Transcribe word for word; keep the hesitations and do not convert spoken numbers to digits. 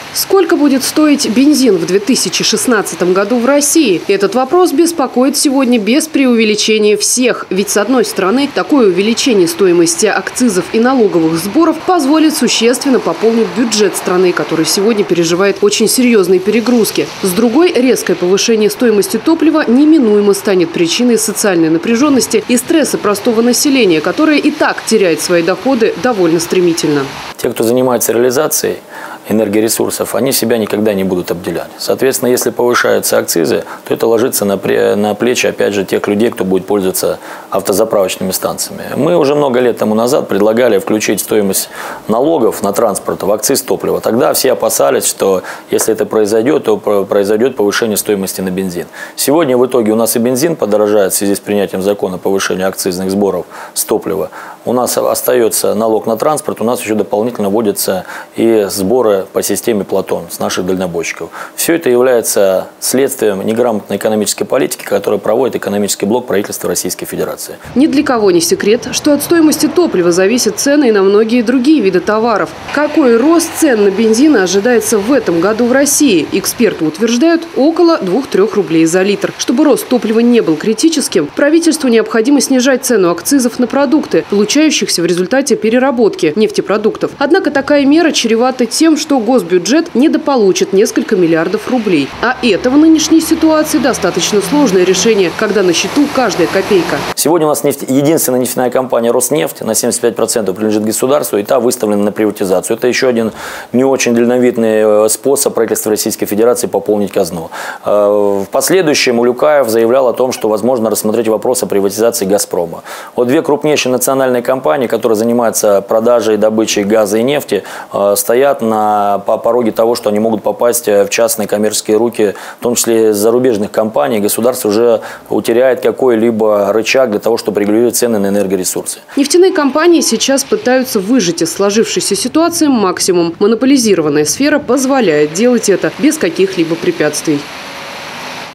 Сколько будет стоить бензин в две тысячи шестнадцатом году в России? Этот вопрос беспокоит сегодня без преувеличения всех. Ведь, с одной стороны, такое увеличение стоимости акцизов и налоговых сборов позволит существенно пополнить бюджет страны, который сегодня переживает очень серьезные перегрузки. С другой, резкое повышение стоимости топлива неминуемо станет причиной социальной напряженности и стресса простого населения, которое и так теряет свои доходы довольно стремительно. Те, кто занимается реализацией энергоресурсов, они себя никогда не будут обделять. Соответственно, если повышаются акцизы, то это ложится на, на плечи, опять же, тех людей, кто будет пользоваться автозаправочными станциями. Мы уже много лет тому назад предлагали включить стоимость налогов на транспорт в акциз топлива. Тогда все опасались, что если это произойдет, то произойдет повышение стоимости на бензин. Сегодня в итоге у нас и бензин подорожает в связи с принятием закона о повышении акцизных сборов с топлива. У нас остается налог на транспорт, у нас еще дополнительно вводятся и сборы по системе Платон с наших дальнобойщиков. Все это является следствием неграмотной экономической политики, которую проводит экономический блок правительства Российской Федерации. Ни для кого не секрет, что от стоимости топлива зависят цены и на многие другие виды товаров. Какой рост цен на бензин ожидается в этом году в России? Эксперты утверждают, около двух-трёх рублей за литр. Чтобы рост топлива не был критическим, правительству необходимо снижать цену акцизов на продукты, получающихся в результате переработки нефтепродуктов. Однако такая мера чревата тем, что госбюджет недополучит несколько миллиардов рублей. А это в нынешней ситуации достаточно сложное решение, когда на счету каждая копейка. Сегодня у нас нефть, единственная нефтяная компания «Роснефть» на семьдесят пять процентов принадлежит государству, и та выставлена на приватизацию. Это еще один не очень дальновидный способ правительства Российской Федерации пополнить казну. В последующем Улюкаев заявлял о том, что возможно рассмотреть вопрос о приватизации «Газпрома». Вот две крупнейшие национальные компании, которые занимаются продажей и добычей газа и нефти, стоят на по пороге того, что они могут попасть в частные коммерческие руки, в том числе зарубежных компаний. Государство уже утеряет какой-либо рычаг для того, чтобы регулировать цены на энергоресурсы. Нефтяные компании сейчас пытаются выжать из сложившейся ситуации максимум. Монополизированная сфера позволяет делать это без каких-либо препятствий.